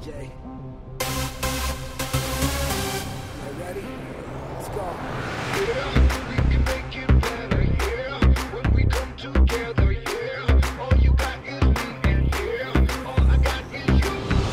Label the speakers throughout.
Speaker 1: DJ. You ready? Let's go.
Speaker 2: Yeah, we can make it better, yeah. When we come together, yeah. All you got is me, and yeah, all I got is you.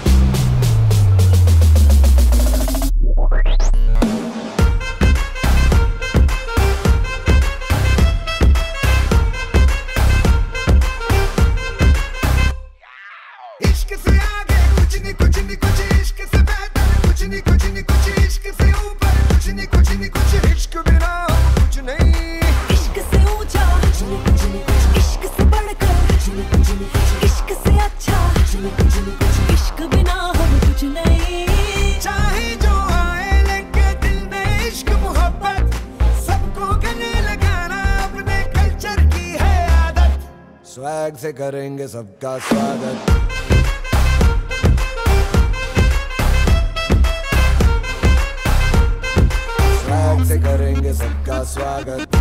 Speaker 2: इश्क से आगे कुछ नहीं कुछ इश्क से बेहतर कुछ नहीं कुछ इश्क से ऊपर कुछ नहीं कुछ इश्क बिना कुछ नहीं
Speaker 3: इश्क से ऊंचा कुछ नहीं कुछ इश्क से बढ़कर कुछ नहीं इश्क से अच्छा कुछ नहीं इश्क बिना हम कुछ नहीं
Speaker 2: चाहे जो आए लेके दिल में इश्क मोहब्बत सबको गले लगाना अपने कल्चर की है आदत
Speaker 1: स्वैग से करेंगे सबका स्वागत स्वैग से करेंगे सबका स्वागत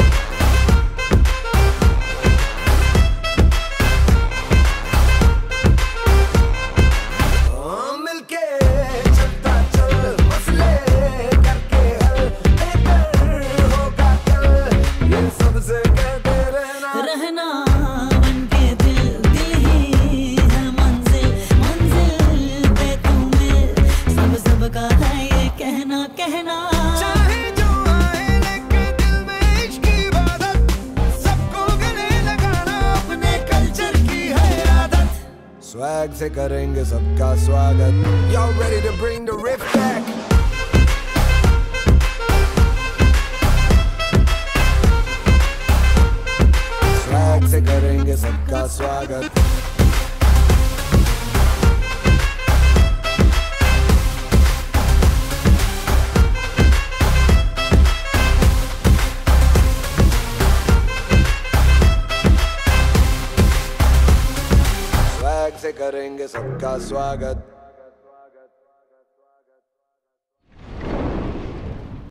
Speaker 2: मिलके चलता चल मसले करके हल बेहतर होगा कल ये सबसे कहते रहना
Speaker 3: बनके दिल ही है मंजिल पे तुम्हें सब का है ये कहना
Speaker 2: चाहे जो आए लेके दिल में इश्क की इबादत सबको गले लगाना अपने कल्चर की है आदत
Speaker 1: स्वैग से करेंगे सबका स्वागत Y'all ready to bring the riff back? Swag से करेंगे सबका स्वागत स्वैग से करेंगे सबका स्वागत